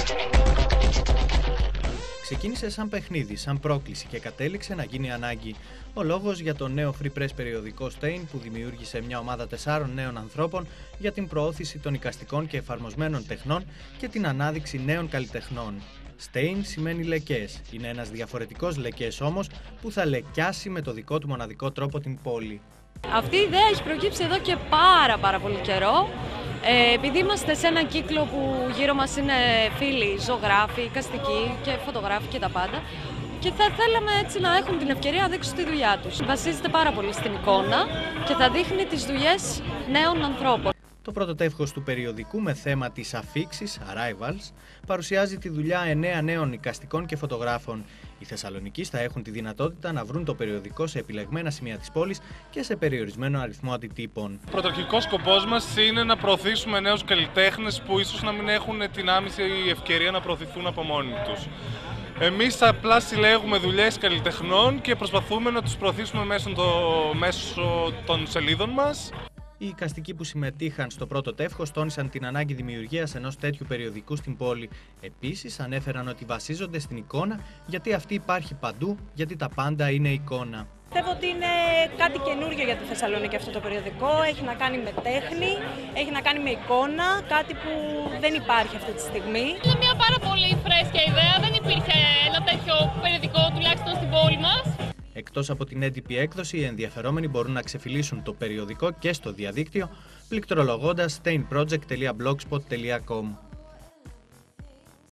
Ξεκίνησε σαν παιχνίδι, σαν πρόκληση και κατέληξε να γίνει ανάγκη. Ο λόγος για το νέο free press περιοδικό Stain που δημιούργησε μια ομάδα 4 νέων ανθρώπων για την προώθηση των εικαστικών και εφαρμοσμένων τεχνών και την ανάδειξη νέων καλλιτεχνών. Stain σημαίνει λεκές. Είναι ένας διαφορετικός λεκές όμως που θα λεκιάσει με το δικό του μοναδικό τρόπο την πόλη. Αυτή η ιδέα έχει προκύψει εδώ και πάρα πολύ καιρό. Επειδή είμαστε σε έναν κύκλο που γύρω μας είναι φίλοι, ζωγράφοι, εικαστικοί και φωτογράφοι και τα πάντα, και θα θέλαμε έτσι να έχουν την ευκαιρία να δείξουν τη δουλειά τους. Βασίζεται πάρα πολύ στην εικόνα και θα δείχνει τις δουλειές νέων ανθρώπων. Το πρώτο τεύχος του περιοδικού με θέμα τις αφίξεις, Arrivals, παρουσιάζει τη δουλειά 9 νέων εικαστικών και φωτογράφων. Οι Θεσσαλονικείς θα έχουν τη δυνατότητα να βρουν το περιοδικό σε επιλεγμένα σημεία της πόλης και σε περιορισμένο αριθμό αντιτύπων. Πρωταρχικός σκοπός μας είναι να προωθήσουμε νέους καλλιτέχνες που ίσως να μην έχουν την άμεση ευκαιρία να προωθηθούν από μόνοι τους. Εμείς απλά συλλέγουμε δουλειές καλλιτεχνών και προσπαθούμε να τους προωθήσουμε μέσω των σελίδων μας. Οι εικαστικοί που συμμετείχαν στο πρώτο τεύχος τόνισαν την ανάγκη δημιουργίας ενός τέτοιου περιοδικού στην πόλη. Επίσης, ανέφεραν ότι βασίζονται στην εικόνα, γιατί αυτή υπάρχει παντού, γιατί τα πάντα είναι εικόνα. Πιστεύω ότι είναι κάτι καινούριο για τη Θεσσαλονίκη αυτό το περιοδικό. Έχει να κάνει με τέχνη, έχει να κάνει με εικόνα, κάτι που δεν υπάρχει αυτή τη στιγμή. Είναι μια πάρα πολύ φρέσκια ιδέα. Δεν υπήρχε ένα τέτοιο περιοδικό, τουλάχιστον στην πόλη μας. Εκτός από την έντυπη έκδοση, οι ενδιαφερόμενοι μπορούν να ξεφυλίσουν το περιοδικό και στο διαδίκτυο πληκτρολογώντας stainproject.blogspot.com.